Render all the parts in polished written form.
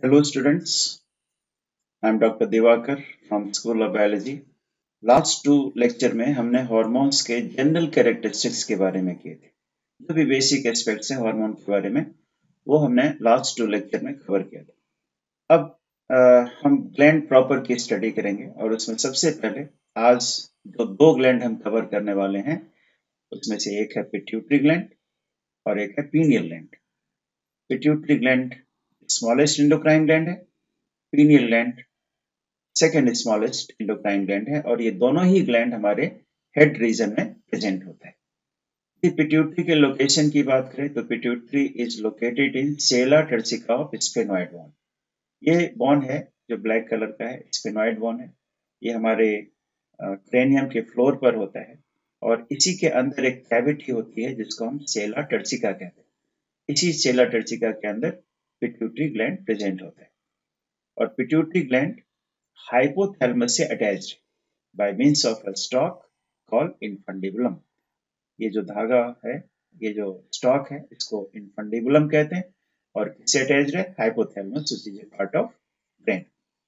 Hello students, I am Dr. Divakar from School of Biology. Last 2 lecture में हमने hormones के general characteristics के बारे में किए थे। जो भी बेसिक एस्पेक्ट्स हैं हार्मोन के बारे में वो हमने लास्ट 2 लेक्चर में कवर किया था। अब हम ग्लैंड प्रॉपर की स्टडी करेंगे और उसमें सबसे पहले आज जो 2 ग्लैंड हम कवर करने वाले हैं उसमें से एक है पिट्यूटरी ग्लैंड और एक है pineal gland. Pituitary gland smallest endocrine gland है, pineal gland second smallest endocrine gland है और ये दोनों ही ग्लैंड हमारे हेड रीजन में प्रेजेंट होता है। पिट्यूटरी के लोकेशन की बात करें तो pituitary is located in sella turcica of sphenoid bone. ये बोन है जो ब्लैक कलर का है, स्फेनॉइड बोन है। ये हमारे क्रेनियम के फ्लोर पर होता है और इसी के अंदर एक कैविटी होती है जिसको हम सेला टर्सिका कहते हैं। इसी सेला टर्सिका के अंदर पिट्यूटरी ग्लैंड प्रेजेंट होता है और पिट्यूटरी ग्लैंड हाइपोथैलेमस से attached by means of a stalk called infundibulum. ये जो धागा है, ये जो स्टॉक है, इसको इन्फंडिबुलम कहते हैं और किससे अटैच्ड है? Hypothalamus, which is a part of brain.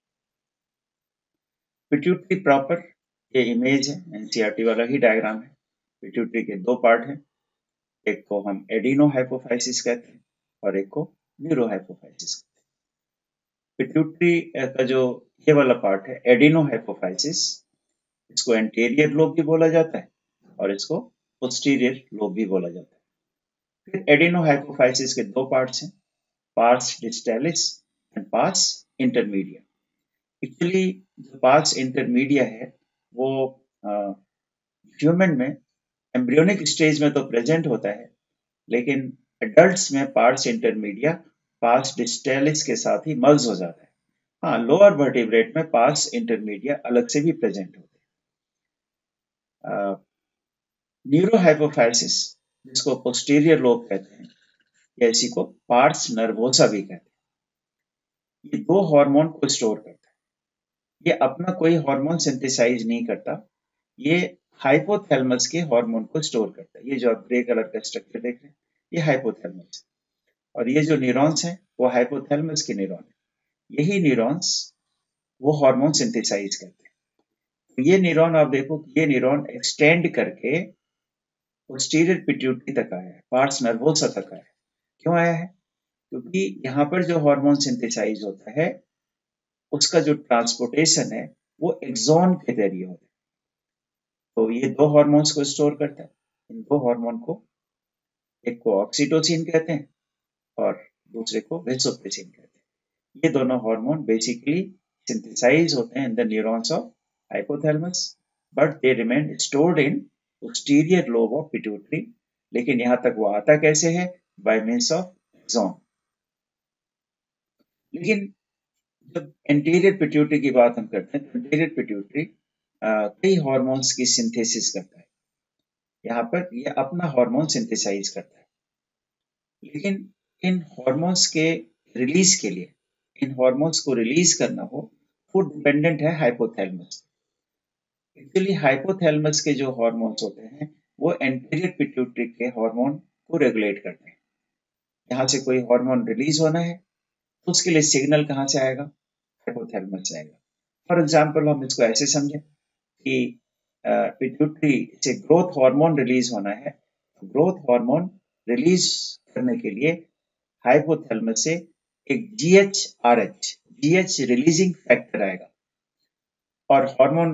Pituitary proper ये इमेज है, एनसीईआरटी वाला ही डायग्राम है। पिट्यूटरी के 2 पार्ट हैं, एक को हम एडिनो हाइपोफाइसिस कहते हैं और एक को न्यूरो हाइपोफाइसिस कहते हैं। पिट्यूटरी का जो ये वाला पार्ट है एडिनो हाइपोफाइसिस, इसको एंटीरियर लोब भी बोला जाता है और इसको पोस्टीरियर लोब भी बोला जाता है। फिर एडिनोहाइपोफाइसिस के 2 पार्ट्स हैं, pars distalis and pars intermedia. Actually जो पार्स इंटरमीडिया है वो ह्यूमन में एम्ब्रियोनिक स्टेज में तो प्रेजेंट होता है, लेकिन एडल्ट्स में पार्स इंटरमीडिया पार्स डिस्टालिस के साथ ही मर्ज हो जाता है। हाँ, लोअर वर्टिब्रेट में पार्स इंटरमीडिया अलग से भी प्रेजेंट होते हैं। न्यूरोहाइपोफाइसिस जिसको पोस्टीरियर लोब कहते हैं या इसी को पार्स नर्वोसा भी कहते हैं, ये 2 हार्मोन को स्टोर करता है। ये अपना कोई हार्मोन सिंथेसाइज नहीं करता, ये हाइपोथैलेमस के हार्मोन को स्टोर करता है। ये जो आप ग्रे कलर का स्ट्रक्चर देख रहे हैं ये हाइपोथैलेमस है और ये जो न्यूरॉन्स हैं वो हाइपोथैलेमस के न्यूरॉन है। यही न्यूरॉन्स वो हार्मोन सिंथेसाइज करते हैं। तो ये न्यूरॉन आप देखो कि ये न्यूरॉन एक्सटेंड करके पोस्टीरियर पिट्यूटरी तक आया है, पार्स नर्वोसा तक आया है। क्यों आया है? क्योंकि यहाँ पर जो हार्मोन सिंथेसाइज होता है उसका जो ट्रांसपोर्टेशन है वो एक्सॉन के जरिए होता है। तो ये 2 हार्मोन्स को स्टोर करता है। इन 2 हार्मोन को एक को ऑक्सीटोसिन कहते हैं और दूसरे को वेसोप्रेसिन कहते हैं। ये दोनों हार्मोन बेसिकली सिंथेसाइज होते हैं in the neurons of hypothalamus, but they remain stored in posterior lobe of pituitary. लेकिन यहाँ तक वो आता कैसे है? By means of axon. लेकिन जब एंटीरियर पिट्यूटरी की बात हम करते हैं तो एंटीरियर पिट्यूटरी कई हार्मोन्स की सिंथेसिस करता है। यहाँ पर ये अपना हार्मोन सिंथेसाइज करता है, लेकिन इन हार्मोन्स के रिलीज के लिए, इन हार्मोन्स को रिलीज करना हो, वो डिपेंडेंट है हाइपोथैलेमस। एक्चुअली हाइपोथैलेमस के जो हार्मोन्स होते हैं वो एंटीरियर पिट्यूटरी के हार्मोन को रेगुलेट करते हैं। यहाँ से कोई हार्मोन रिलीज होना है तो उसके लिए सिग्नल कहाँ से आएगा? हाइपोथैलेमस से आएगा। फॉर एग्जाम्पल हम इसको ऐसे समझें कि पिट्यूटरी से ग्रोथ हार्मोन रिलीज होना है, तो ग्रोथ हार्मोन रिलीज करने के लिए हाइपोथैलेमस से एक जीएच रिलीजिंग फैक्टर आएगा और हार्मोन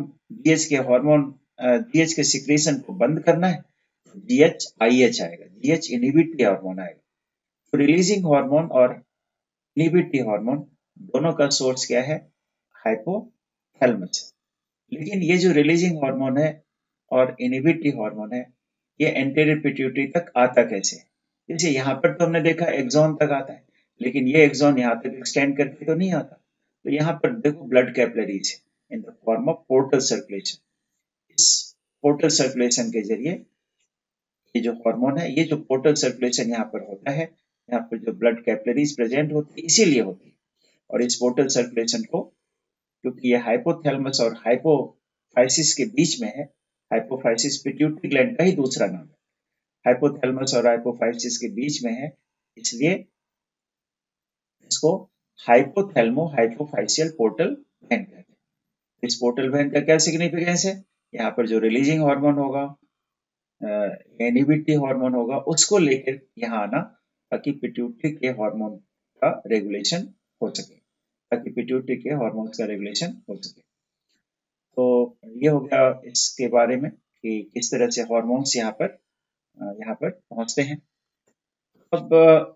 जीएच के सिक्रेशन को बंद करना है तो जीएच आएगा, जीएच इनहिबिटरी हार्मोन आएगा। तो रिलीजिंग हार्मोन और इनहिबिटरी हार्मोन दोनों का सोर्स क्या है? हाइपोथैलेमस। लेकिन ये जो रिलीजिंग हार्मोन है और इनहिबिटरी हार्मोन है ये एंटीरियर पिट्यूटरी तक आता कैसे? जैसे यहाँ पर तो हमने देखा एक्सॉन तक आता है, लेकिन ये एक्सॉन यहाँ तक एक्सटेंड करके तो नहीं आता। तो यहाँ पर देखो blood capillaries in the form of portal circulation. इस पोर्टल सर्कुलेशन के जरिए ये जो हार्मोन है, ये जो पोर्टल सर्कुलेशन यहाँ पर होता है, यहाँ पर जो ब्लड कैपिलरीज प्रेजेंट होती है इसीलिए होती है। और इस पोर्टल सर्कुलेशन को, क्योंकि ये हाइपोथैलेमस और हाइपोफाइसिस के बीच में है, हाइपोफाइसिस पिट्यूटरी ग्लैंड का ही दूसरा नाम है, हाइपोथैलेमस और हाइपोफाइसिस के बीच में है, इसलिए इसको हाइपोथैलेमो हाइपोफाइशियल पोर्टल वैन कहते हैं। इस पोर्टल वैन का क्या सिग्निफिकेंस है? यहाँ पर जो रिलीजिंग हार्मोन होगा, इनहिबिटरी हार्मोन होगा, उसको लेकर यहाँ आना ताकि पिट्यूटरी के हार्मोन का रेगुलेशन हो सके, ताकि पिट्यूटरी के हार्मोन्स का रेगुलेशन हो सके। तो ये हो गया इसके बारे में कि किस तरह से हार्मोन्स यहाँ पर पहुंचते हैं। अब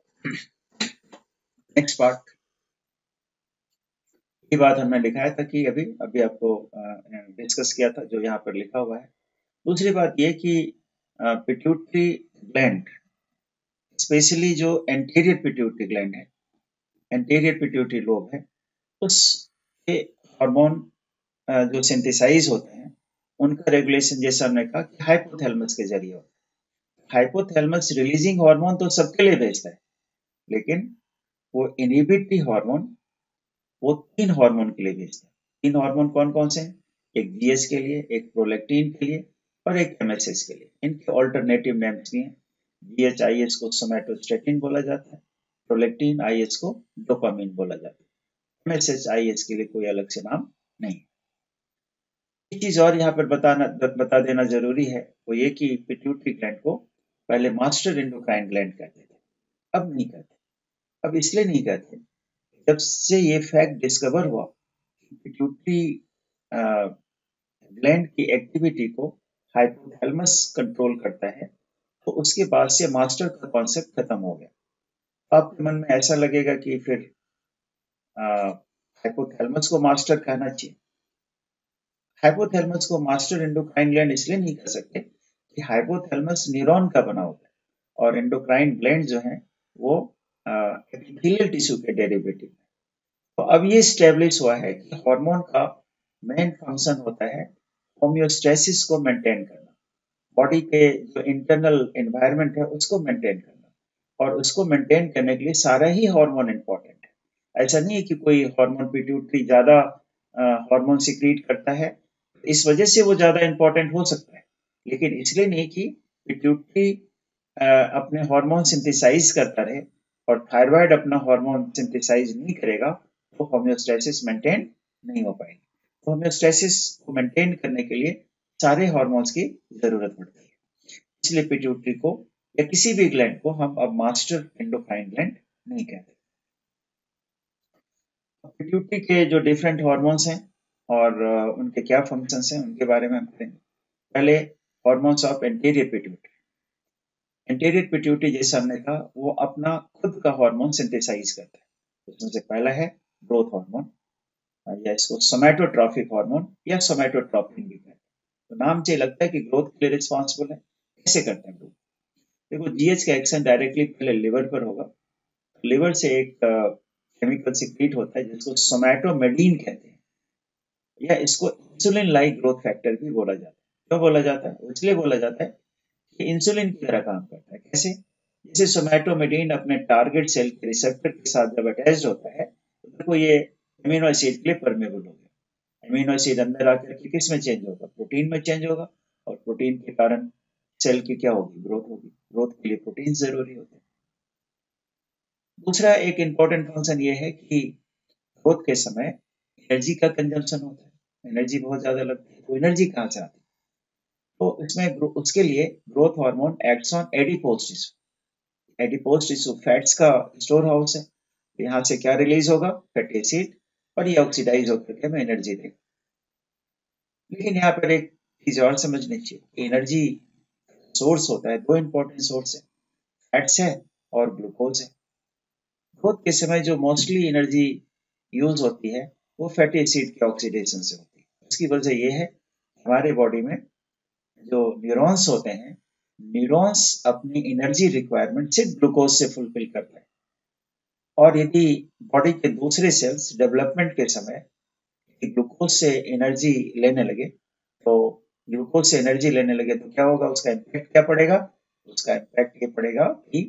नेक्स्ट पार्ट, ये बात हमने लिखाया था कि अभी अभी आपको डिस्कस किया था, जो यहाँ पर लिखा हुआ है। दूसरी बात ये कि पिट्यूटरी ग्लैंड, स्पेशली जो एंटीरियर पिट्यूटरी ग्लैंड है, एंटीरियर पिट्यूटरी लोब है, उसके हार्मोन जो सिंथेसाइज होते हैं, उनका रेगुलेशन जैसा हमने कहा कि हाइपोथैलेमस के जरिए होता है। हाइपोथैलेमस रिलीजिंग हार्मोन तो सबके लिए भेजता है, लेकिन वो इनहिबिटरी हार्मोन वो 3 हार्मोन के लिए भेजता है। 3 हार्मोन कौन कौन से हैं? एक जीएच के लिए, एक प्रोलैक्टिन के लिए और एक एमएसएच के लिए। इनके ऑल्टरनेटिव नेम्स भी हैं। जीएच आईएच को सोमैटोस्टेटिन बोला जाता है, प्रोलैक्टिन आईएच को डोपामिन बोला जाता है। एमएसएच आईएच के लिए कोई अलग से नाम नहीं। एक चीज और यहाँ पर बता देना जरूरी है, वो ये कि पिट्यूटरी ग्लैंड को पहले मास्टर एंडोक्राइन ग्लैंड कहते थे, अब नहीं कहते। अब इसलिए नहीं कहते, जब से ये फैक्ट डिस्कवर हुआ पिट्यूटरी ग्लैंड की एक्टिविटी को हाइपोथैलेमस कंट्रोल करता है, तो उसके बाद से मास्टर का कॉन्सेप्ट खत्म हो गया। आपके मन में ऐसा लगेगा कि फिर हाइपोथैलेमस को मास्टर कहना चाहिए। हाइपोथैलेमस को मास्टर एंडोक्राइन ग्लैंड इसलिए नहीं कह सकते कि हाइपोथैलेमस न्यूरॉन का बना होता है और एंडोक्राइन ग्लैंड जो है वो एपिथेलियल टिश्यू के डेरिवेटिव है। तो अब ये स्टेब्लिश हुआ है कि हार्मोन का मेन फंक्शन होता है होम्योस्टेसिस को मेंटेन करना, बॉडी के जो इंटरनल एनवायरनमेंट है उसको मेंटेन करना, और उसको मेंटेन करने के लिए सारा ही हार्मोन इंपॉर्टेंट है। ऐसा नहीं है कि कोई हार्मोन पिट्यूटरी ज्यादा हार्मोन सिक्रीट करता है, इस वजह से वो ज्यादा इंपॉर्टेंट हो सकता है, लेकिन इसलिए नहीं कि पिट्यूटरी अपने हार्मोन सिंथेसाइज करता रहे और थायराइड अपना हार्मोन सिंथेसाइज नहीं करेगा तो होम्योस्टेसिस मेंटेन नहीं हो पाएगी। तो होम्योस्टेसिस को मेंटेन करने के लिए सारे हार्मोन्स की जरूरत पड़ती है। इसलिए पिट्यूटरी को या किसी भी ग्लैंड को हम अब मास्टर एंडोक्राइन ग्लैंड नहीं कहते। पिट्यूटरी के जो डिफरेंट हार्मोन्स हैं और उनके क्या फंक्शंस हैं उनके बारे में हम करेंगे। पहले hormones of anterior pituitary. Anterior pituitary जैसे हमने कहा वो अपना खुद का हार्मोन सिंथेसाइज करता है। उसमें से पहला है ग्रोथ हार्मोन, या इसको सोमैटोट्रॉफिक हार्मोन या सोमैटोट्रॉपिन भी कहते हैं। तो नाम से लगता है कि ग्रोथ के लिए रिस्पॉन्सिबल है। कैसे करते हैं ग्रोथ? देखो, जीएच का एक्शन डायरेक्टली पहले लिवर पर होगा। लिवर से एक केमिकल सिक्रीट होता है जिसको सोमैटोमेडिन कहते हैं, या इसको इंसुलिन लाइक ग्रोथ फैक्टर भी बोला जाता है। क्यों बोला जाता है? इसलिए बोला जाता है कि इंसुलिन की तरह काम करता है। कैसे? जैसे सोमैटोमेडिन अपने टारगेट सेल के रिसेप्टर के साथ जब अटैच्ड होता है तो देखो ये अमीनो एसिड के लिए परमेबल हो गया। अमीनो एसिड अंदर आकर के किस में चेंज होगा? प्रोटीन में चेंज होगा, और प्रोटीन के कारण सेल की क्या होगी? ग्रोथ होगी। ग्रोथ के लिए प्रोटीन जरूरी होते हैं। दूसरा एक इंपॉर्टेंट फंक्शन ये है कि ग्रोथ के समय एनर्जी का कंजम्पशन होता है, एनर्जी बहुत ज्यादा लगती है। तो एनर्जी कहाँ से आती है? तो इसमें उसके लिए growth hormone acts on adipose tissue. Adipose tissue fats का स्टोर हाउस है। यहाँ से क्या रिलीज होगा? फैटी एसिड, और ये ऑक्सीडाइज होकर के हमें एनर्जी देगा। लेकिन यहाँ पर एक चीज और समझनी चाहिए, एनर्जी सोर्स होता है, दो इंपॉर्टेंट सोर्स है, फैट्स है और ग्लूकोज है। ग्रोथ के समय जो मोस्टली एनर्जी यूज होती है वो फैटी एसिड के ऑक्सीडेशन से होती है। इसकी वजह यह है हमारे बॉडी में जो न्यूरॉन्स होते हैं, न्यूरॉन्स अपनी एनर्जी रिक्वायरमेंट सिर्फ ग्लूकोज से फुलफिल करते हैं। और यदि बॉडी के दूसरे सेल्स डेवलपमेंट के समय ग्लूकोज से एनर्जी लेने लगे, तो ग्लूकोज से एनर्जी लेने लगे तो क्या होगा? उसका इम्पैक्ट क्या पड़ेगा? उसका इम्पैक्ट ये पड़ेगा कि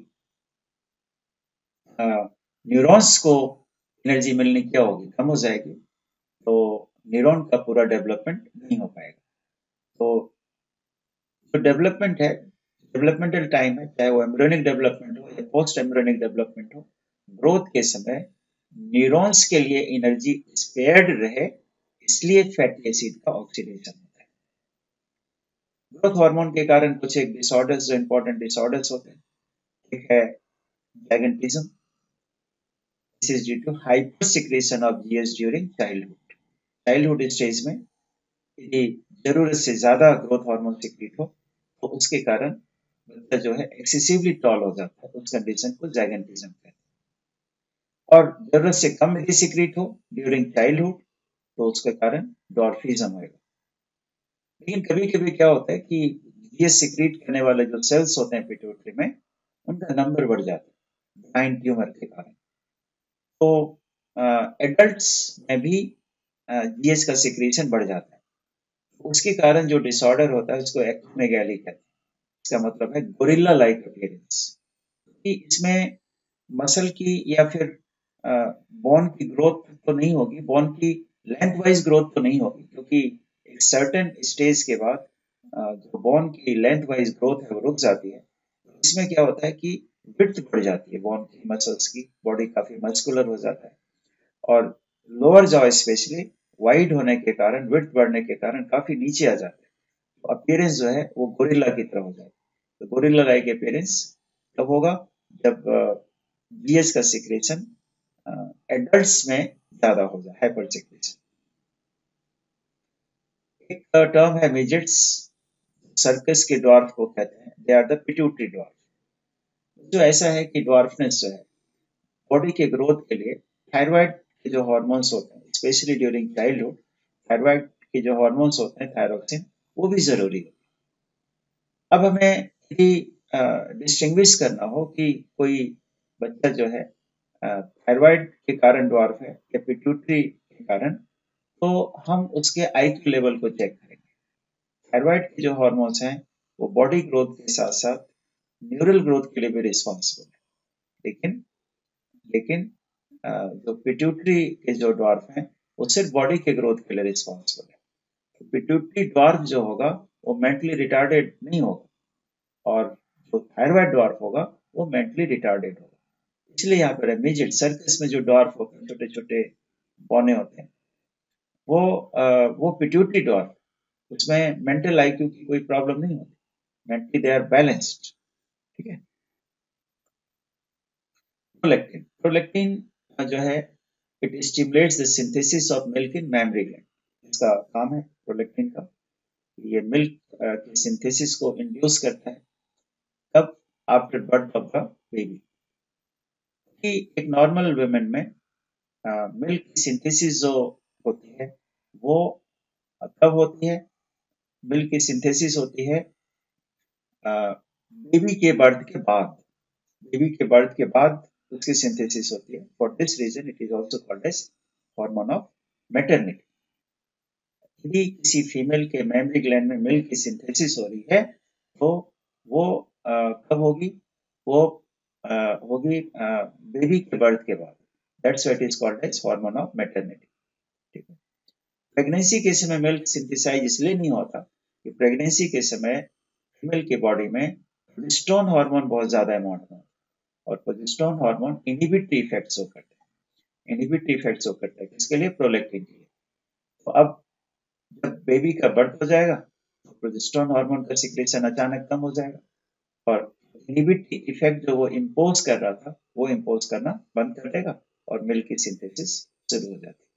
न्यूरॉन्स को एनर्जी मिलनी क्या होगी? कम हो जाएगी। तो न्यूरॉन का पूरा डेवलपमेंट नहीं हो पाएगा। तो जो डेवलपमेंट है, डेवलपमेंटल टाइम है, चाहे वो एम्ब्रियोनिक डेवलपमेंट हो या पोस्ट एम्ब्रियोनिक डेवलपमेंट हो, ग्रोथ के समय न्यूरॉन्स के लिए एनर्जी स्पेयर्ड रहे, इसलिए फैटी एसिड का ऑक्सीडेशन होता है। ग्रोथ हार्मोन के कारण कुछ एक डिसऑर्डर्स जो इंपॉर्टेंट डिसऑर्डर्स होते हैं, एक है gigantism. This is due to hypersecretion of GS during childhood stage में यदि जरूरत से ज्यादा ग्रोथ हार्मोन सिक्रीट हो तो उसके कारण बच्चा जो है एक्सेसिवली टॉल हो जाता है, उस कंडीशन को जाइगेंटिज्म कहते हैं। और जरूरत से कम यदि सिक्रीट हो ड्यूरिंग चाइल्डहुड तो उसके कारण डॉर्फिज्म होगा। लेकिन कभी कभी क्या होता है कि ये सिक्रीट करने वाले जो सेल्स होते हैं पिट्यूटरी में, उनका नंबर बढ़ जाता है बेनाइन ट्यूमर के कारण। तो एडल्ट्स में भी जीएस का सिक्रीशन बढ़ जाता है। उसके कारण जो डिसऑर्डर होता है उसको एक्रोमेगाली कहते हैं। इसका मतलब है गोरिल्ला लाइक अपीयरेंस। कि इसमें मसल की या फिर बोन की ग्रोथ तो नहीं होगी, बोन की लेंथ वाइज ग्रोथ तो नहीं होगी, क्योंकि एक सर्टेन स्टेज के बाद जो बोन की लेंथ वाइज ग्रोथ है वो रुक जाती है। इसमें क्या होता है कि विड्थ बढ़ जाती है बोन की, मसल्स की, बॉडी काफी मस्कुलर हो जाता है। और लोअर जॉ स्पेशली वाइड होने के कारण, विड्थ बढ़ने के कारण काफी नीचे आ जाता है। तो अपीयरेंस जो है वो गोरिल्ला की तरह हो जाता है। तो गोरिल्ला लाइक अपीयरेंस तब होगा जब जीएस का सिक्रेशन एडल्ट्स में ज्यादा हो जाए, हाइपर सिक्रेशन। एक टर्म है मिजेट्स, सर्कस के ड्वार्फ को कहते हैं, they are the pituitary dwarf. जो ऐसा है कि ड्वार्फनेस जो है बॉडी के ग्रोथ के लिए थायराइड के जो हार्मोन्स होते हैं, स्पेशली ड्यूरिंग चाइल्डहुड, थायराइड के जो हार्मोन्स होते हैं थायरोक्सिन, वो भी जरूरी है। अब हमें यदि डिस्टिंग्विश करना हो कि कोई बच्चा जो है थायराइड के कारण ड्वार्फ है या पिट्यूटरी के कारण, तो हम उसके आईक्यू लेवल को चेक करेंगे। थायराइड के जो हार्मोन्स हैं वो बॉडी ग्रोथ के साथ साथ न्यूरल ग्रोथ के लिए भी रिस्पॉन्सिबल है। लेकिन लेकिन जो पिट्यूटरी के जो ड्वार्फ हैं वो सिर्फ बॉडी के ग्रोथ के लिए रिस्पॉन्सिबल है। तो पिट्यूटरी ड्वार्फ जो होगा वो मेंटली रिटार्डेड नहीं होगा, और जो थायराइड ड्वार्फ होगा वो मेंटली रिटार्डेड होगा। इसलिए यहाँ पर मिजेट सर्कस में जो ड्वार्फ होते हैं, छोटे छोटे पौने होते हैं, वो पिट्यूटरी ड्वार्फ, उसमें मेंटल आईक्यू की कोई प्रॉब्लम नहीं होती, मेंटली दे आर बैलेंस्ड। ठीक है। प्रोलेक्टिन, प्रोलेक्टिन जो है it stimulates the synthesis of milk in mammary gland. इसका काम है प्रोलेक्टिन का, ये मिल्क के सिंथेसिस को इंड्यूस करता है। कब? After birth of the baby. कि एक नॉर्मल वुमेन में मिल्क की सिंथेसिस जो होती है वो कब होती है? मिल्क की सिंथेसिस होती है बेबी के बर्थ के बाद। बेबी के बर्थ के बाद उसकी सिंथेसिस होती है। For this reason it is also called as hormone of maternity. यदि किसी फीमेल के मेमरी ग्लैंड में मिल्क की सिंथेसिस हो रही है तो वो कब होगी? वो होगी बेबी के बर्थ के बाद। That's what is called as hormone of maternity. ठीक है। प्रेगनेंसी के समय मिल्क सिंथेसाइज इसलिए नहीं होता कि प्रेगनेंसी के समय फीमेल के बॉडी में प्रोजेस्टेरोन हार्मोन बहुत ज्यादा अमाउंट में, और progesterone hormone inhibitory effects show करते हैं। इनहिबिटरी इफेक्ट्स शो करते हैं किसके लिए? प्रोलेक्टिन के लिए। तो अब जब बेबी का बर्थ हो जाएगा तो प्रोजेस्टेरोन हार्मोन का सिक्रेशन अचानक कम हो जाएगा, और इनहिबिटरी इफेक्ट जो वो इम्पोज कर रहा था वो इम्पोज करना बंद कर देगा, और मिल्क की सिंथेसिस शुरू हो जाती है।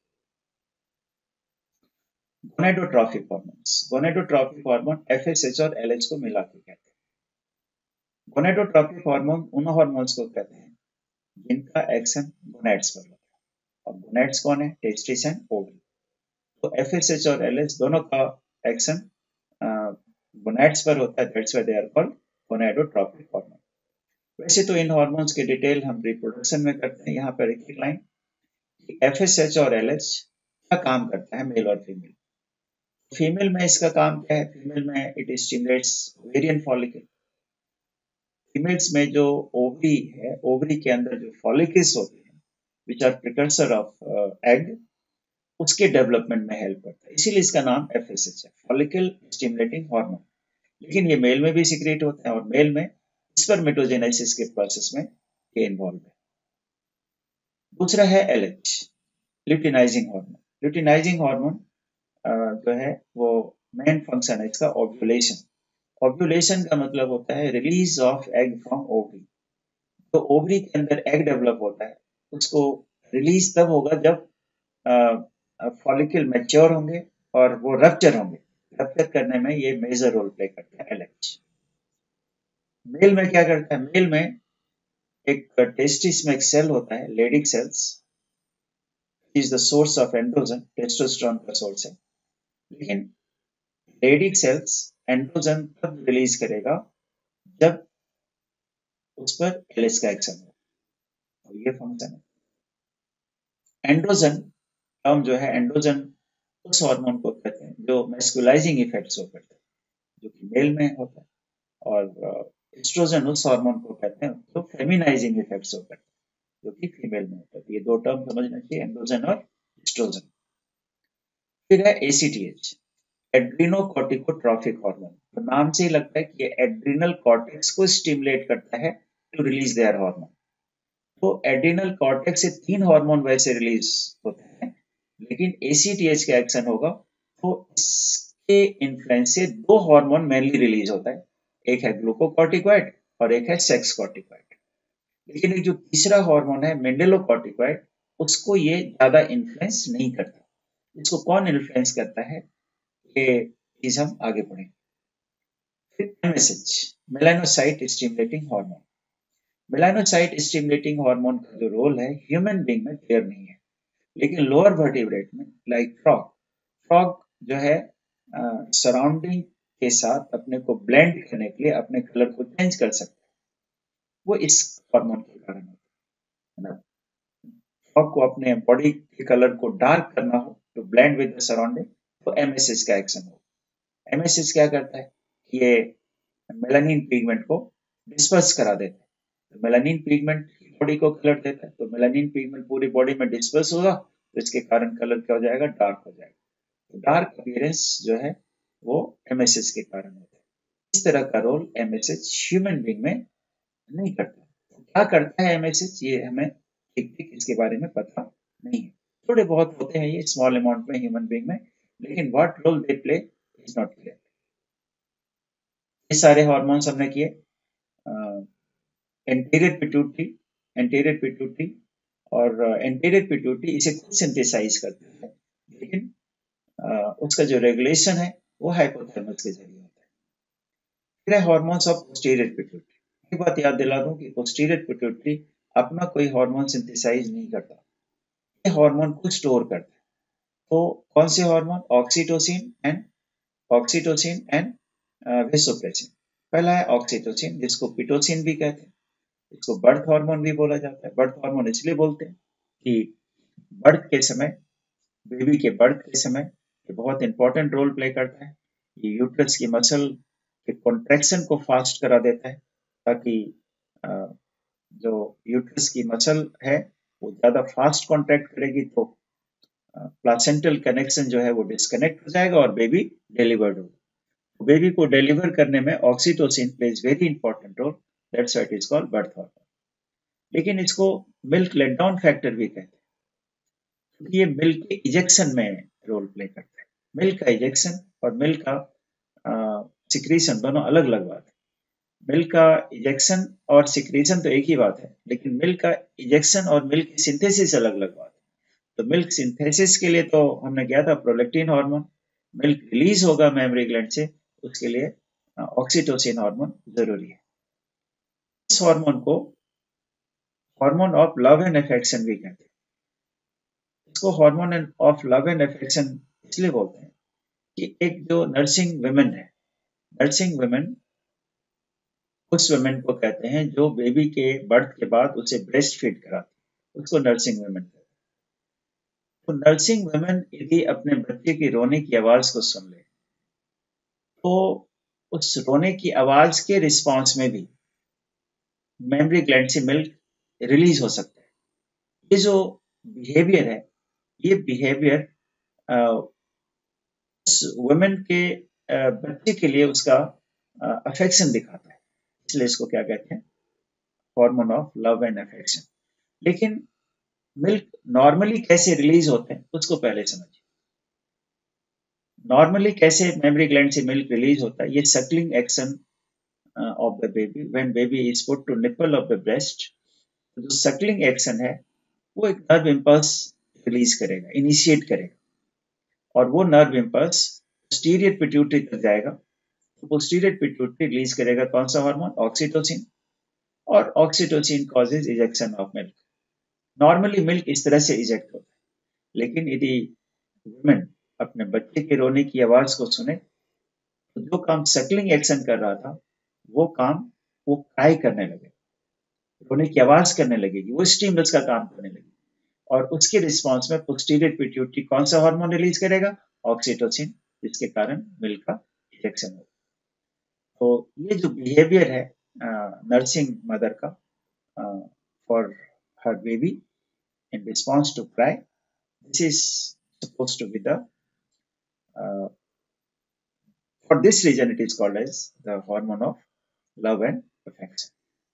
Gonadotropic hormones, gonadotropic hormone FSH और एलएच को मिला के कहते हैं। गोनेडोट्रोपिक हार्मोन उन हार्मोन्स को कहते हैं जिनका एक्शन गोनेड्स पर होता है। और गोनेड्स कौन है? Testis and ovary. तो एफएसएच और एलएच दोनों का एक्शन गोनेड्स पर होता है, that's why they are called gonadotropic hormone. वैसे तो इन हार्मोन्स के डिटेल हम रिप्रोडक्शन में करते हैं। यहाँ पर एक लाइन, एफएसएच और एलएच क्या काम करता है मेल और फीमेल। फीमेल में इसका काम क्या है? फीमेल में it stimulates ovarian follicle. Females में जो ओवरी है, ओवरी के अंदर जो फॉलिकल्स होते हैं which are precursor of egg, उसके डेवलपमेंट में हेल्प करता है, इसीलिए इसका नाम एफएसएच है, फॉलिकल स्टिमुलेटिंग हार्मोन। लेकिन ये मेल में भी सिक्रेट होते हैं, और मेल में स्पर्मेटोजेनेसिस के प्रोसेस में ये इन्वॉल्व है। दूसरा है LH, luteinizing hormone. Luteinizing hormone जो है वो मेन फंक्शन है इसका ओव्यूलेशन। ओव्यूलेशन का मतलब होता है release of egg from ovary. तो ओवरी के अंदर एग डेवलप होता है, उसको रिलीज तब होगा जब फॉलिकल मैच्योर होंगे और वो रप्चर होंगे। रप्चर करने में ये मेजर रोल प्ले करता है LH। मेल में क्या करता है? मेल में एक टेस्टिस में एक सेल होता है, Leydig cells, is the source of androgen, testosterone का सोर्स है। लेकिन लेडिक सेल्स एंड्रोजन तब रिलीज करेगा जब उस पर LH का एक्शन हो। और ये फंक्शन है। एंड्रोजन टर्म जो है, एंड्रोजन उस हार्मोन को कहते हैं जो मैस्कुलाइजिंग इफेक्ट शो करते हैं, जो कि मेल में होता है। और एस्ट्रोजन उस हार्मोन को कहते हैं जो फेमिनाइजिंग इफेक्ट शो करते हैं, जो कि फीमेल में होता है। ये दो टर्म समझना चाहिए, एंड्रोजन और एस्ट्रोजन। फिर है ACTH, एड्रीनोकोर्टिकोट्रॉफिक हार्मोन। तो नाम से ही लगता है कि ये एड्रीनल कॉर्टेक्स को स्टिमुलेट करता है टू रिलीज देयर हार्मोन। तो एड्रीनल कॉर्टेक्स से 3 हार्मोन वैसे रिलीज होते हैं, लेकिन ACTH का एक्शन होगा तो इसके इन्फ्लुएंस से 2 हार्मोन मेनली रिलीज होता है। एक है ग्लूकोकॉर्टिकॉइड और एक है सेक्स कॉर्टिकॉइड। लेकिन एक जो तीसरा हार्मोन है मेंडेलोकॉर्टिकॉइड, उसको ये ज्यादा इन्फ्लुएंस नहीं करता। इसको कौन इन्फ्लुएंस करता है, ये चीज हम आगे पढ़ेंगे। फिर MSH, melanocyte stimulating hormone. Melanocyte stimulating hormone का जो रोल है ह्यूमन बीइंग में क्लियर नहीं है, लेकिन लोअर वर्टिब्रेट में लाइक फ्रॉग, फ्रॉग जो है सराउंडिंग के साथ अपने को ब्लेंड करने के लिए अपने कलर को चेंज कर सकता है। वो इस हार्मोन के कारण होता है ना। फ्रॉग को अपने बॉडी के कलर को डार्क करना हो to blend with the surrounding, तो MSH का एक्शन हो। MSH क्या करता है? ये मेलानिन पिगमेंट को डिस्पर्स करा देता है। तो मेलानिन पिगमेंट बॉडी को कलर देता है, तो मेलानिन पिगमेंट पूरी बॉडी में डिस्पर्स होगा, तो इसके कारण कलर क्या हो जाएगा? डार्क हो जाएगा। तो डार्क अपीयरेंस जो है वो MSH के कारण होता है। इस तरह का रोल MSH ह्यूमन बीइंग में नहीं करता। तो क्या करता है MSH, ये हमें ठीक ठीक इसके बारे में पता नहीं है। थोड़े बहुत होते हैं ये स्मॉल अमाउंट में ह्यूमन बीइंग में, लेकिन what role they play is not clear. ये सारे हॉर्मोन्स हमने किए। एंटीरियर पिट्यूटरी, एंटीरियर पिट्यूटरी और एंटीरियर पिट्यूटरी इसे खुद सिंथेसाइज करती है, लेकिन उसका जो रेगुलेशन है वो हाइपोथैलेमस के जरिए होता है। फिर है हार्मोन्स ऑफ पोस्टीरियर पिट्यूटरी। एक बात याद दिला दूं कि पोस्टीरियर पिट्यूटरी अपना कोई हार्मोन सिंथेसाइज नहीं करता, ये हार्मोन को स्टोर करता है। तो कौन से हार्मोन? Oxytocin and vasopressin. पहला है ऑक्सीटोसिन, जिसको पिटोसिन भी कहते हैं। इसको बर्थ हार्मोन भी बोला जाता है। बर्थ हार्मोन इसलिए बोलते हैं कि बर्थ के समय, बेबी के बर्थ के समय ये बहुत इंपॉर्टेंट रोल प्ले करता है। ये यूट्रस की मसल के कॉन्ट्रैक्शन को फास्ट करा देता है, ताकि अ, जो यूट्रस की मसल है वो ज्यादा फास्ट कॉन्ट्रैक्ट करेगी, तो प्लासेंटल कनेक्शन जो है वो डिस्कनेक्ट हो जाएगा और बेबी डिलीवर्ड होगा। बेबी को डिलीवर करने में oxytocin plays very important role, that's why it is called birth hormone. लेकिन इसको मिल्क लेट डाउन फैक्टर भी कहते हैं, क्योंकि ये मिल्क के इजेक्शन में रोल प्ले करता है। मिल्क का इजेक्शन और मिल्क का सिक्रीशन दोनों अलग अलग बात है। मिल्क का इजेक्शन और सिक्रीशन तो एक ही बात है, लेकिन मिल्क का इजेक्शन और मिल्क की सिंथेसिस अलग अलग बात है। तो मिल्क सिंथेसिस के लिए तो हमने किया था प्रोलैक्टिन हार्मोन। मिल्क रिलीज होगा मेमरी ग्लैंड से, उसके लिए ऑक्सीटोसिन हार्मोन जरूरी है। इस हार्मोन को hormone of love and affection भी कहते हैं। इसको hormone of love and affection इसलिए बोलते हैं कि एक जो नर्सिंग वुमेन है, नर्सिंग वुमेन उस वुमेन को कहते हैं जो बेबी के बर्थ के बाद उसे ब्रेस्ट फीड कराती है, उसको नर्सिंग वुमेन कहते हैं। तो नर्सिंग वुमेन यदि अपने बच्चे की रोने की आवाज को सुन ले, तो उस रोने की आवाज के रिस्पॉन्स में भी मेमरी ग्लैंड से मिल्क रिलीज हो सकता है। ये जो बिहेवियर है, ये बिहेवियर उस वुमेन के बच्चे के लिए उसका अफेक्शन दिखाता है, इसलिए इसको क्या कहते हैं? Hormone of love and affection. लेकिन मिल्क नॉर्मली कैसे रिलीज होते हैं उसको पहले समझिए। नॉर्मली कैसे मेमरी ग्लैंड से मिल्क रिलीज होता है, ये suckling action of the baby when baby is put to nipple of the breast. जो सकलिंग एक्शन है वो एक नर्व इम्पल्स रिलीज करेगा, इनिशिएट करेगा, और वो नर्व इम्पल्स पोस्टीरियर पिट्यूटरी तक जाएगा। तो पोस्टीरियर पिट्यूटरी रिलीज करेगा कौन सा हार्मोन? ऑक्सीटोसिन। और oxytocin causes ejection of milk. Normally milk इस तरह से इजेक्ट होता है, लेकिन यदि वुमेन अपने बच्चे के रोने की आवाज को सुने तो जो काम सकलिंग एक्शन कर रहा था वो काम वो क्राई करने लगे, रोने की आवाज करने लगेगी, वो स्टिमुलस का काम करने लगेगी। और उसके रिस्पॉन्स में पोस्टीरियर पिट्यूटरी कौन सा हार्मोन रिलीज करेगा? ऑक्सीटोसिन, जिसके कारण मिल्क का इजेक्शन होगा। तो ये जो बिहेवियर है नर्सिंग मदर का for her baby in response to cry, this is supposed to be the for this reason it is called as the hormone of love and affection.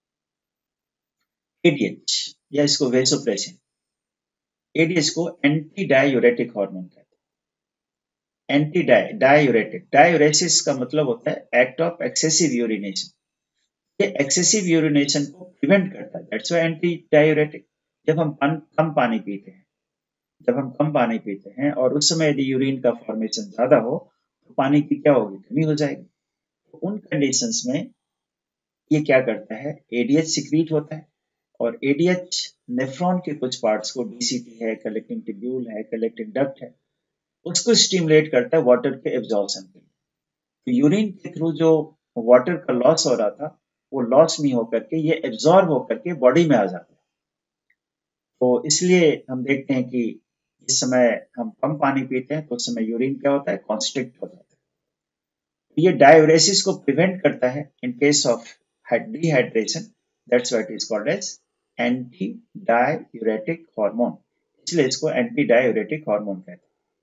ADH या इसको vasopressin, ADH को anti diuretic hormone कहते हैं। Anti diuretic, diuresis का मतलब होता है act of excessive urination. ये एक्सेसिव यूरिनेशन को प्रिवेंट करता है, दैट्स व्हाई एंटी डायूरेटिक। जब हम कम पानी पीते हैं, जब हम कम पानी पीते हैं और उस समय यदि यूरिन का फॉर्मेशन ज्यादा हो तो पानी की क्या होगी? कमी हो जाएगी। तो उन कंडीशंस में ये क्या करता है? एडीएच सिक्रीट होता है, और एडीएच नेफ्रॉन के कुछ पार्ट्स को, डीसीटी है, कलेक्टिंग ट्यूब्यूल है, कलेक्टिंग डक्ट है, उसको स्टिमुलेट करता है वाटर के एब्जॉर्प्शन के लिए। तो यूरिन के थ्रू जो वाटर का लॉस हो रहा था वो लॉस नहीं होकर के ये एब्जॉर्ब होकर के बॉडी में आ जाता है। तो इसलिए हम देखते हैं कि इस समय हम कम पानी पीते हैं तो उस समय यूरिन क्या होता है? कॉन्स्ट्रिक्ट हो जाता है। ये डायूरेसिस को प्रिवेंट करता है in case of dehydration, that's why it is called as anti diuretic hormone, इसलिए इसको एंटी डायूरेटिक हार्मोन कहते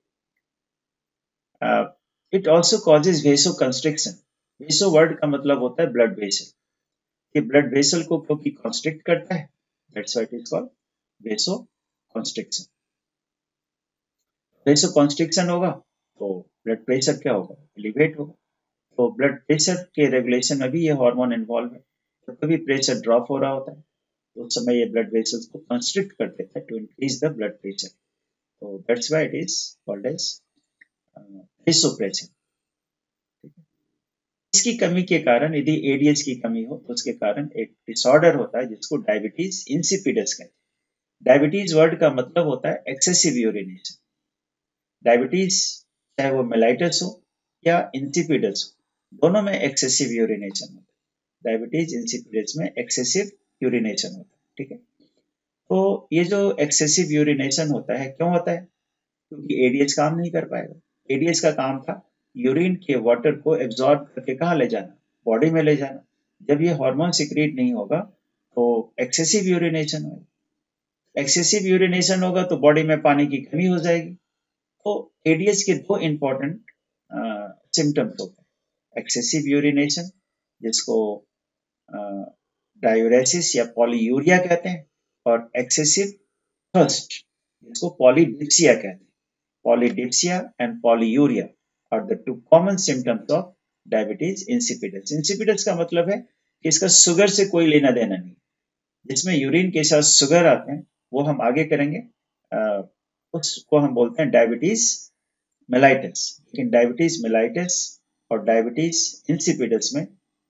हैं। It also causes vasoconstriction. Vaso word का मतलब होता है ब्लड वेसल। ये ब्लड वेसल को क्योंकि कॉन्स्ट्रिक्ट करता है, that's why it is called vasoconstriction. Vasoconstriction होगा तो ब्लड प्रेशर क्या होगा? एलिवेट होगा। तो ब्लड प्रेशर के रेगुलेशन में भी ये हार्मोन इन्वॉल्व है। जब कभी प्रेशर ड्रॉप हो रहा होता है तो उस समय ये ब्लड वेसल्स को कंस्ट्रिक्ट कर देता है to increase the blood pressure. तो that's why it is called as vasopressin. इसकी कमी के कारण, यदि एडीएच की कमी हो तो उसके कारण एक डिसऑर्डर होता है जिसको डायबिटीज इंसिपिडस कहते हैं। डायबिटीज वर्ड का मतलब होता है एक्सेसिव यूरिनेशन। डायबिटीज चाहे वो मेलाइटस हो या इंसिपिडस हो, दोनों में एक्सेसिव यूरिनेशन होता है। डायबिटीज इंसिपिडस में एक्सेसिव यूरिनेशन होता है, ठीक है। तो ये जो एक्सेसिव यूरिनेशन होता है क्यों होता है? क्योंकि एडीएच काम नहीं कर पाएगा। एडीएच का काम था यूरिन के वाटर को एब्जॉर्ब करके कहाँ ले जाना? बॉडी में ले जाना। जब ये हार्मोन सिक्रीट नहीं होगा तो एक्सेसिव यूरिनेशन होगा। एक्सेसिव यूरिनेशन होगा तो बॉडी में पानी की कमी हो जाएगी। तो एडीएच के दो इंपॉर्टेंट सिम्टम्स होते हैं, एक्सेसिव यूरिनेशन जिसको डायूरेसिस या पॉलीयूरिया कहते हैं, और एक्सेसिव थर्स्ट जिसको पॉलीडिप्सिया कहते हैं। Polydipsia and polyuria are the two common symptoms of diabetes insipidus. Insipidus का मतलब है कि इसका शुगर से कोई लेना देना नहीं। जिसमें यूरिन के साथ शुगर आते हैं वो हम आगे करेंगे, उसको हम बोलते हैं डायबिटीज मेलाइटस। लेकिन डायबिटीज मेलाइटस और डायबिटीज इंसिपिडस में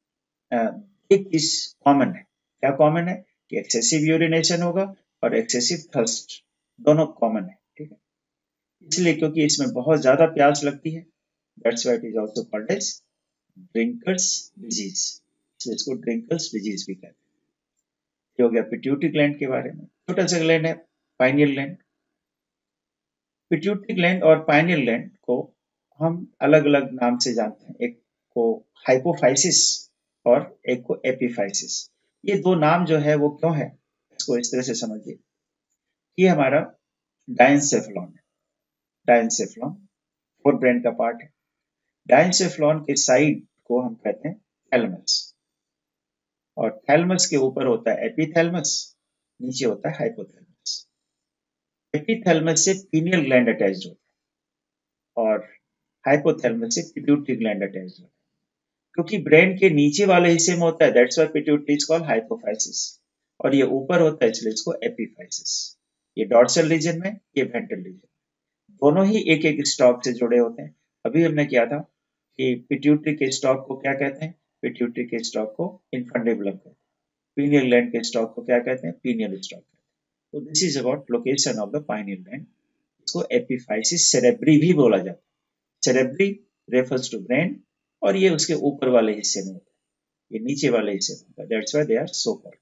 एक चीज कॉमन है। क्या कॉमन है? कि एक्सेसिव यूरिनेशन होगा और एक्सेसिव थर्स्ट, दोनों कॉमन है, ठीक है। इसलिए क्योंकि इसमें बहुत ज्यादा प्यास लगती है, that's why it is also called as drinker's disease. इसलिए इसको ड्रिंकर्स डिजीज भी कहते हैं। ये हो गया पिट्यूटरी ग्लैंड के बारे में। छोटा सा ग्लैंड है पाइनियल ग्लैंड। पिट्यूटरी ग्लैंड और पाइनियल ग्लैंड को हम अलग अलग नाम से जानते हैं। एक को हाइपोफाइसिस और एक को एपिफाइसिस। ये दो नाम जो है वो क्यों है, इसको इस तरह से समझिए। ये हमारा डायंसेफ्लॉन है। डायंसेफ्लॉन फोर ब्रेन का पार्ट है। डायंसेफ्लॉन के साइड को हम कहते हैं थैलमस, और थैलमस के ऊपर होता है एपिथैलमस, नीचे होता है हाइपोथैलमस। एपिथैलेमस से पीनियल ग्लैंड अटैच्ड होता है और हाइपोथैलेमस से पिट्यूटरी ग्लैंड अटैच्ड होता है। क्योंकि ब्रेन के नीचे वाले हिस्से में होता है, that's why pituitary is called hypophysis, और ये ऊपर होता है इसलिए इसको एपिफाइसिस। ये डॉर्सल रीजन में, ये वेंट्रल रीजन, दोनों ही एक एक स्टॉक से जुड़े होते हैं। अभी हमने किया था कि पिट्यूटरी के स्टॉक को क्या कहते हैं, पिट्यूटरी के स्टॉक को इन्फंडिबुलम कहते हैं, पीनियल ग्लैंड के स्टॉक को क्या कहते हैं, पीनियल स्टॉक कहते हैं। तो this is about location of the pineal gland. इसको एपिफाइसिस सेरेब्री भी बोला जाता है। सेरेब्री रेफर्स टू ब्रेन, और ये उसके ऊपर वाले हिस्से में होता है, ये नीचे वाले हिस्से में होता है, that's why they are so called.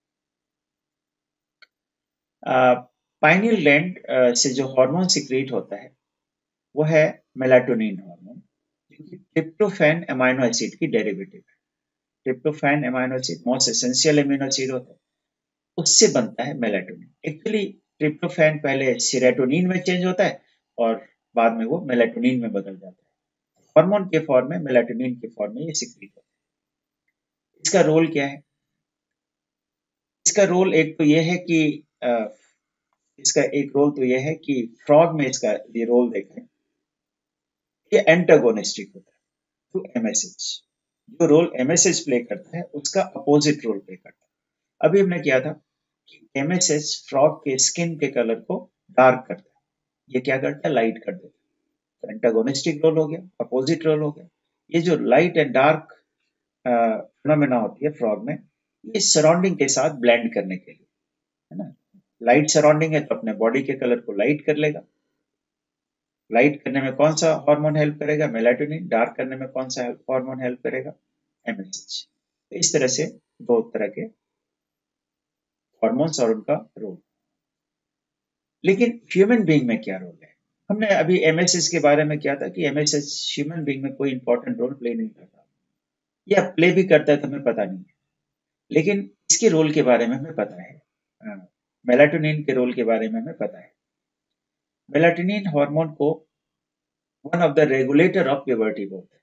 Pineal gland से जो हार्मोन सिक्रीट होता है वो है मेलाटोनिन हार्मोन, जो कि ट्रिप्टोफैन अमीनो एसिड की डेरिवेटिव है। Tryptophan amino acid most essential amino acid होता है, उससे बनता है मेलाटोनिन। एक्चुअली ट्रिप्टोफैन पहले सेरोटोनिन में चेंज होता है और बाद में वो मेलाटोनिन में बदल जाता है। हार्मोन के फॉर्म में, मेलाटोनिन के फॉर्म में ये सिक्रीट होता है। इसका रोल क्या है? इसका रोल एक तो ये है कि इसका एक रोल तो ये है कि फ्रॉग में इसका ये रोल देखें, ये एंटागोनिस्टिक होता है टू एमएसएच। जो रोल एमएसएच प्ले करता है उसका अपोजिट रोल प्ले करता है। अभी हमने किया था कि एमएसएच फ्रॉग के स्किन के कलर को डार्क करता है, ये क्या करता है, लाइट कर देता है। तो एंटागोनिस्टिक रोल हो गया, अपोजिट रोल हो गया। ये जो लाइट एंड डार्क फिनोमेना होती है फ्रॉग में, ये सराउंडिंग के साथ ब्लेंड करने के लिए, है ना। लाइट सराउंडिंग है तो अपने बॉडी के कलर को लाइट कर लेगा। लाइट करने में कौन सा हार्मोन हेल्प करेगा, मेलाटोनिन। डार्क करने में कौन सा हार्मोन हेल्प करेगा, एमएसएच। इस तरह से दो तरह के हार्मोन्स और उनका रोल। लेकिन ह्यूमन बीइंग में क्या रोल है? हमने अभी एमएसएच के बारे में किया था कि एमएसएच ह्यूमन बीइंग में कोई इंपॉर्टेंट रोल प्ले नहीं करता, या प्ले भी करता है तो हमें पता नहीं है। लेकिन इसके रोल के बारे में हमें पता है, मेलाटोनिन के रोल के बारे में हमें पता है। मेलाटोनिन हार्मोन को one of the regulator of puberty बोलते हैं।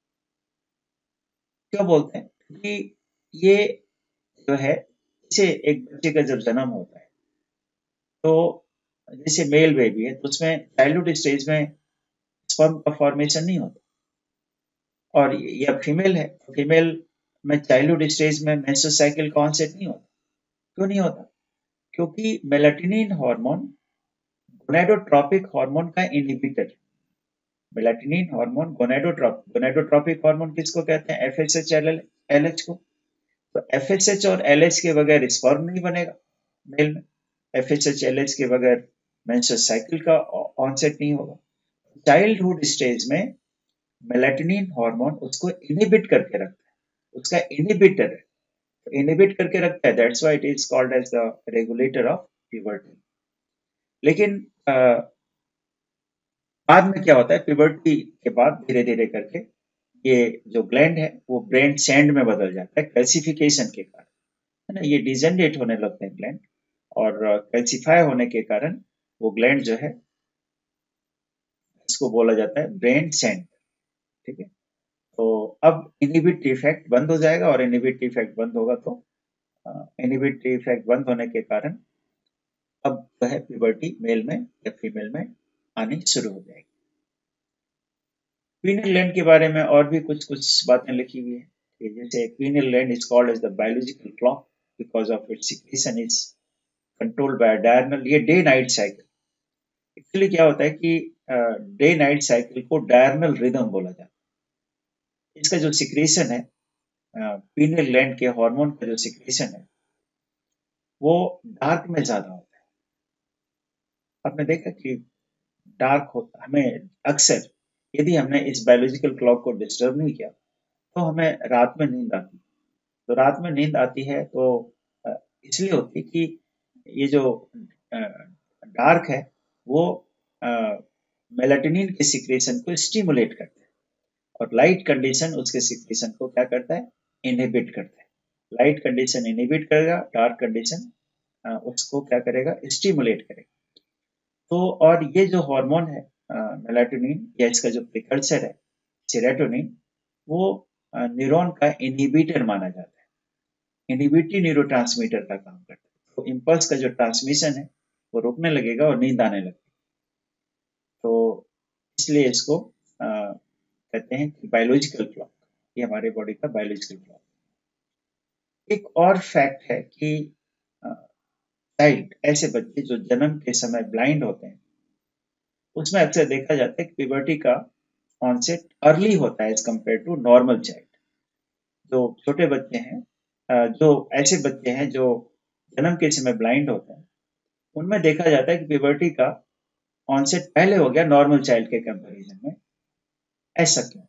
क्यों बोलते हैं? क्योंकि ये जो है, इसे एक बच्चे का जब जन्म होता है तो जैसे मेल बेबी है तो उसमें चाइल्डहुड स्टेज में स्पर्म का फॉर्मेशन नहीं होता, और या फीमेल है तो फीमेल में चाइल्डहुड स्टेज में मेंस्ट्रुअल साइकिल का ऑनसेट नहीं होता। क्यों नहीं होता? क्योंकि मेलाटोनिन हार्मोन गोनेडोट्रोपिक हार्मोन का inhibitor. Melatonin hormone gonadotropic hormone किसको कहते हैं, एफएसएच एलएच को। तो एफएसएच और एलएच के बगैर स्पर्म नहीं बनेगा मेल में, एफएसएच एलएच के बगैर मेंस्ट्रुअल साइकिल का ऑनसेट नहीं होगा। चाइल्डहुड स्टेज में मेलाटोनिन हार्मोन उसको इनहिबिट करके रखता है, उसका इनहिबिटर है, तो इनहिबिट करके रखता है, that's why it is called as the regulator of puberty. लेकिन बाद में क्या होता है, प्यूबर्टी के बाद धीरे धीरे करके ये जो ग्लैंड है वो ब्रेन सैंड में बदल जाता है कैल्सिफिकेशन के कारण, है ना। ये डिजेनरेट होने लगते हैं ग्लैंड, और कैल्सिफाई होने के कारण वो ग्लैंड जो है, इसको बोला जाता है ब्रेन सैंड, ठीक है। तो अब इनहिबिटरी इफेक्ट बंद हो जाएगा, और इनहिबिटरी इफेक्ट बंद होगा तो इनहिबिटरी इफेक्ट बंद होने के कारण अब जो है प्यूबर्टी मेल में या फीमेल में आनी शुरू हो जाएगी। पीनियल ग्लैंड के बारे में और भी कुछ कुछ बातें लिखी हुई है, जैसे pineal gland is called as the biological clock because of its secretion is controlled by diurnal, ये डे नाइट साइकिल। एक्चुअली क्या होता है कि डे नाइट साइकिल को डायरनल रिदम बोला जाता है। इसका जो सिक्रीशन है, पीनियल ग्लैंड के हार्मोन का जो सिक्रीशन है वो डार्क में ज्यादा होता है। आपने देखा कि डार्क होता, हमें अक्सर यदि हमने इस बायोलॉजिकल क्लॉक को डिस्टर्ब नहीं किया तो हमें रात में नींद आती। तो रात में नींद आती है तो इसलिए होती है कि ये जो डार्क है वो मेलाटोनिन के सिक्रेशन को स्टिमुलेट करता है, और लाइट कंडीशन उसके सिक्रेशन को क्या करता है, इनहिबिट करता है। लाइट कंडीशन इनहिबिट करेगा, डार्क कंडीशन उसको क्या करेगा, स्टिमुलेट करेगा। तो और ये जो हार्मोन है मेलाटोनिन, या इसका जो प्रिकर्सर है सेरोटोनिन, वो न्यूरॉन का इनहिबिटर माना जाता है, इनहिबिटरी न्यूरोट्रांसमीटर का काम करता है। तो इम्पल्स का जो ट्रांसमिशन है वो रुकने लगेगा और नींद आने लगेगी। तो इसलिए इसको कहते हैं कि बायोलॉजिकल क्लॉक, ये हमारे बॉडी का बायोलॉजिकल क्लॉक। एक और फैक्ट है कि चाइल्ड, ऐसे बच्चे जो जन्म के समय ब्लाइंड होते हैं, उसमें अक्सर देखा जाता है कि प्यूबर्टी का ऑनसेट अर्ली होता है as compare to normal child. जो छोटे बच्चे हैं, जो ऐसे बच्चे हैं जो जन्म के समय ब्लाइंड होते हैं, उनमें देखा जाता है कि प्यूबर्टी का ऑनसेट पहले हो गया नॉर्मल चाइल्ड के कंपैरिजन में। ऐसा क्यों?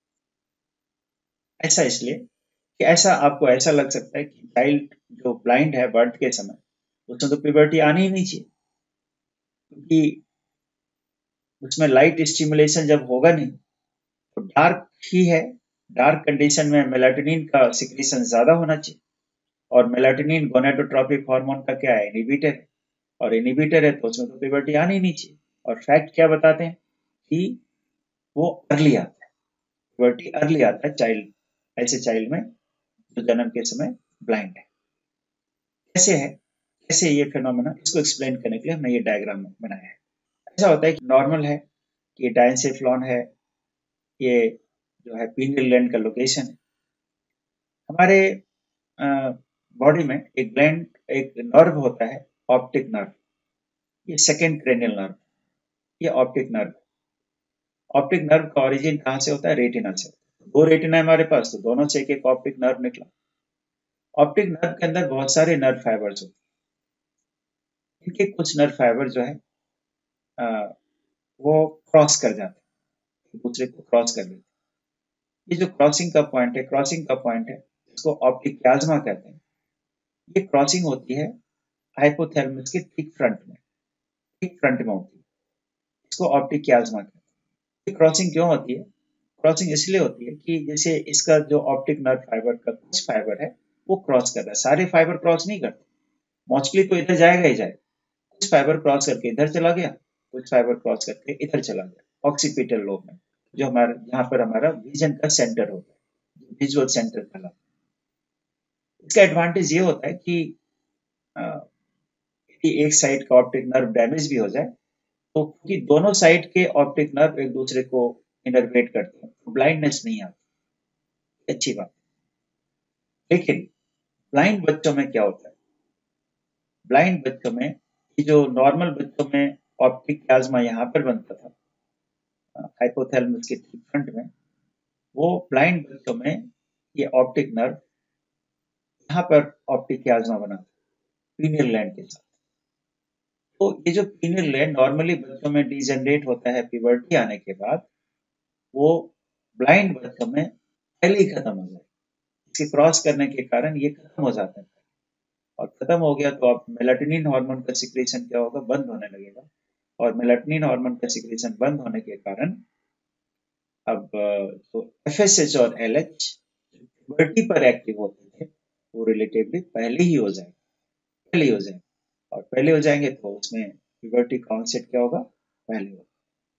ऐसा इसलिए कि ऐसा आपको ऐसा लग सकता है कि चाइल्ड जो ब्लाइंड है बर्थ के समय, उसमें तो प्यूबर्टी आनी ही नहीं चाहिए, क्योंकि उसमें लाइट स्टिमुलेशन जब होगा नहीं तो डार्क ही है। डार्क कंडीशन में मेलाटोनिन का सिक्रीशन ज्यादा होना चाहिए, और मेलाटोनिन गोनेडोट्रोपिक हार्मोन का क्या है, इनहिबिटर है, और इनहिबिटर है तो उसमें तो प्यूबर्टी आनी ही नहीं चाहिए। और फैक्ट क्या बताते हैं कि वो अर्ली आता है, प्यूबर्टी अर्ली आता है चाइल्ड, ऐसे चाइल्ड में जो जन्म के समय ब्लाइंड है। कैसे है, कैसे ये फिनोमेना, इसको एक्सप्लेन करने के लिए हमने ये डायग्राम बनाया है। ऐसा होता है कि नॉर्मल है कि डायंसेफ्लॉन है, ये जो है पीनियल ग्लैंड का लोकेशन है। हमारे बॉडी में एक ग्लैंड, एक नर्व होता है, ऑप्टिक नर्व। ये सेकेंड क्रेनियल नर्व, ये ऑप्टिक नर्व। ऑप्टिक नर्व का ओरिजिन कहाँ से होता है, रेटिना से। दो रेटिना है हमारे पास, तो दोनों से एक एक ऑप्टिक नर्व निकला। ऑप्टिक नर्व के अंदर बहुत सारे नर्व फाइबर्स होते हैं। इनके कुछ नर्व फाइबर जो है अ, वो क्रॉस कर जाते हैं, दूसरे को क्रॉस कर देते हैं। ये जो क्रॉसिंग का पॉइंट है, क्रॉसिंग का पॉइंट है, इसको ऑप्टिक क्याज्मा कहते हैं। ये क्रॉसिंग होती है हाइपोथैलेमस के ठीक फ्रंट में, ठीक फ्रंट में होती है, इसको ऑप्टिक क्याज्मा कहते हैं। ये क्रॉसिंग क्यों होती है? क्रॉसिंग इसलिए होती है कि जैसे इसका जो ऑप्टिक नर्व फाइबर का कुछ फाइबर है वो क्रॉस कर रहा है, सारे फाइबर क्रॉस नहीं करते, मोस्टली तो इधर जाएगा ही जाएगा। कुछ फाइबर क्रॉस करके इधर चला गया, कुछ फाइबर क्रॉस करके इधर चला गया, ऑक्सीपिटल लोब में, जो हमारा, जहां पर हमारा विजन का सेंटर होता है, विजुअल सेंटर कहलाता है। इसका एडवांटेज ये होता है कि यदि एक साइड का ऑप्टिक नर्व डैमेज भी हो जाए, तो क्योंकि दोनों साइड के ऑप्टिक नर्व एक दूसरे को इनर्वेट करते हैं, तो ब्लाइंडनेस नहीं आती, अच्छी बात। लेकिन ब्लाइंड बच्चों में क्या होता है, ब्लाइंड बच्चों में, ये जो नॉर्मल बच्चों में ऑप्टिक प्लाज्मा यहाँ पर बनता था हाइपोथैलेमस के ठीक फ्रंट में, वो ब्लाइंड बच्चों में ये ऑप्टिक नर्व यहाँ पर ऑप्टिक प्लाज्मा बनाता है पीनियल ग्लैंड के साथ। तो ये जो पीनियल ग्लैंड नॉर्मली बच्चों में डिजेनरेट होता है प्यूबर्टी आने के बाद, वो ब्लाइंड बच्चों में पहले ही खत्म हो जाए। इसके क्रॉस करने के कारण ये खत्म हो जाता है, और खत्म हो गया तो अब मेलाटोनिन हार्मोन का सिक्रेशन क्या होगा, बंद होने लगेगा। और मेलाटोनिन हार्मोन का सिक्रेशन बंद होने के कारण अब तो एफएसएच और एलएच प्यूबर्टी पर एक्टिव होते थे, वो रिलेटिवली पहले ही हो जाएंगे, पहले ही हो जाएंगे। और पहले हो जाएंगे तो उसमें प्यूबर्टी कॉन्सेप्ट क्या होगा, पहले होगा।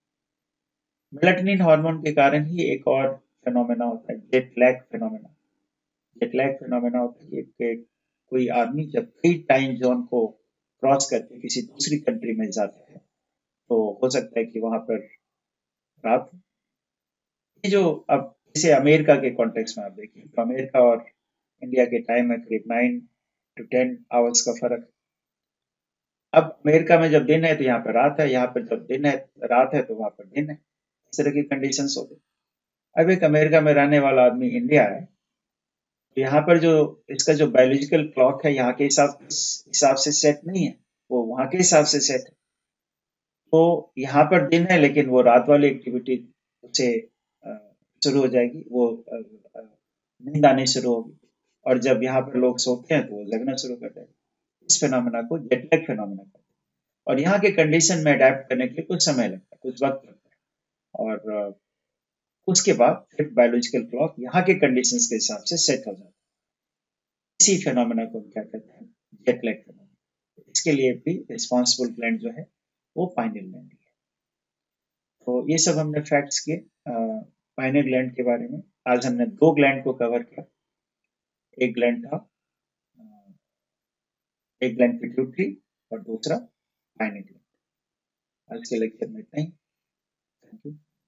मेलाटोनिन हार्मोन के कारण ही एक और फिनोमेना होता है, jet lag phenomena. Jet lag phenomena होता है कि कोई आदमी जब कई टाइम जोन को क्रॉस करके किसी दूसरी कंट्री में जाता है, तो हो सकता है कि वहां पर रात, ये जो, अब जैसे अमेरिका के कॉन्टेक्स्ट में आप देखिए, तो अमेरिका और इंडिया के टाइम में करीब 9 to 10 आवर्स का फर्क है। अब अमेरिका में जब दिन है तो यहाँ पर रात है, यहाँ पर जब दिन है, रात है तो वहां पर दिन है। इस तरह की कंडीशंस हो गई। अब एक अमेरिका में रहने वाला आदमी इंडिया है, तो यहाँ पर जो इसका जो बायोलॉजिकल क्लॉक है यहाँ के हिसाब से सेट नहीं है, वो वहां के हिसाब से सेट है। तो यहाँ पर दिन है लेकिन वो रात वाली एक्टिविटी उसे शुरू हो जाएगी, वो नींद आनी शुरू होगी, और जब यहाँ पर लोग सोते हैं तो वो जगना शुरू कर देंगे। इस फिनोमेना को जेटलैग फिनोमेना कहते हैं। और यहाँ के कंडीशन में अडेप्ट करने के लिए कुछ समय लगता है, कुछ वक्त लगता है, और उसके बाद फिर बायोलॉजिकल क्लॉक यहाँ के कंडीशंस के हिसाब से सेट हो जाता है। इसी फिनोमेना को हम क्या कहते हैं, जेटलैग फिनोमेना। इसके लिए भी रिस्पॉन्सिबल ग्लैंड जो है वो पाइनियल ग्लैंड है। तो ये सब हमने फैक्ट्स किए पाइनियल ग्लैंड के बारे में। आज हमने दो ग्लैंड को कवर किया। एक ग्लैंड था, एक ग्लैंड पिट्यूटरी और दूसरा हाई निकले। आज के लेक्चर में इतना ही। Thank you.